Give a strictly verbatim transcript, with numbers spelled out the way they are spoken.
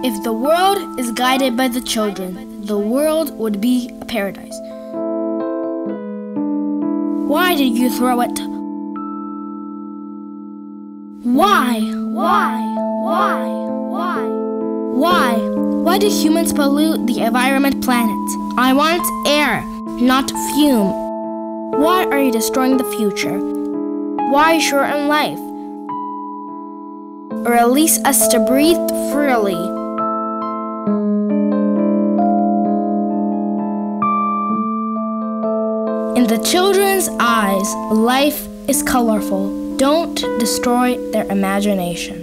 If the world is guided by the children, the world would be a paradise. Why did you throw it? Why? Why? Why? Why? Why? Why do humans pollute the environment planet? I want air, not fume. Why are you destroying the future? Why shorten life? Release us to breathe freely. In the children's eyes, life is colorful. Don't destroy their imagination.